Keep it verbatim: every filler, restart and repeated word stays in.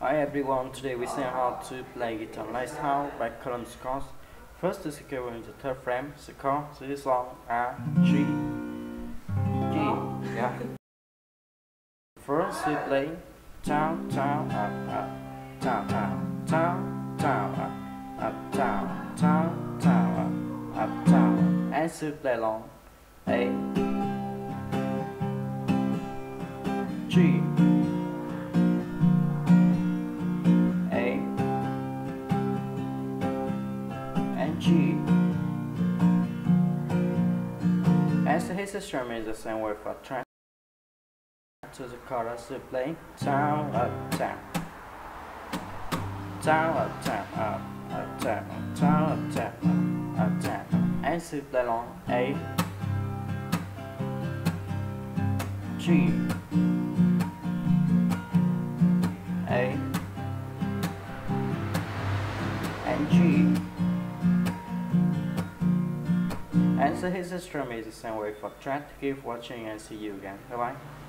Hi everyone, today we see how to play guitar Lighthouse by Calum chords. First the scale in the third frame, the chord, this long A, G, G, yeah. First we play down, down, up, up, down, down, down, down, up, up, down, down, down, up, up, down, and we play long A, G, G. As his strum is the same way for track to the chorus to play down, up, down, down, up, down, up, up, down, down, up, down, up, down, and to play long A, G, A, and G. And so his strum is the same way for track. Keep watching and see you again. Bye bye.